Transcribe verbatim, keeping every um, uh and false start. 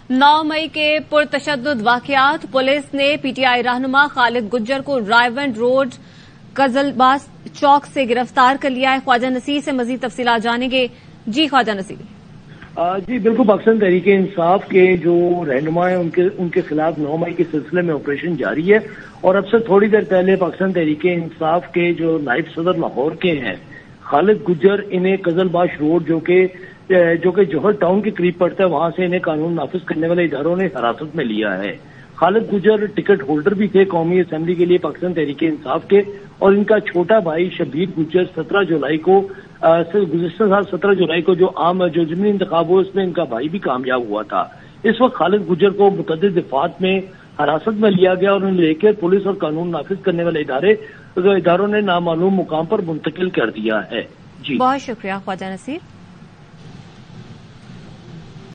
नौ मई के पुरतशद्दुद वाकयात। पुलिस ने पीटीआई रहनुमा खालिद गुज्जर को रायवंड रोड कजलबास चौक से गिरफ्तार कर लिया है। ख्वाजा नसीर से मजीद तफसीलात जानेंगे। जी ख्वाजा नसीर। जी बिल्कुल, पाकिस्तान तहरीके इंसाफ के जो रहनुमा है उनके उनके खिलाफ नौ मई के सिलसिले में ऑपरेशन जारी है और अब से थोड़ी देर पहले पाकिस्तान तहरीके इंसाफ के जो नायब सदर लाहौर के हैं खालिद गुज्जर, इन्हें कजलबाश रोड जो कि जो कि जौहर टाउन के करीब पड़ता है, वहां से इन्हें कानून नाफिज करने वाले इदारों ने हिरासत में लिया है। खालिद गुज्जर टिकट होल्डर भी थे कौमी असेंबली के लिए पाकिस्तान तहरीके इंसाफ के, और इनका छोटा भाई शबीर गुज्जर सत्रह जुलाई को गुज़िश्ता साल सत्रह जुलाई को जो आम जो ज़िमनी इंतखाब हुआ उसमें इनका भाई भी कामयाब हुआ था। इस वक्त खालिद गुज्जर को मुतअद्दिद दफात में हिरासत में लिया गया और उन्हें लेकर पुलिस और कानून नाफिज करने वाले इदारे इदारों ने नामालूम मुकाम पर मुंतकिल कर दिया है। जी बहुत शुक्रिया ख्वाजा नसीर।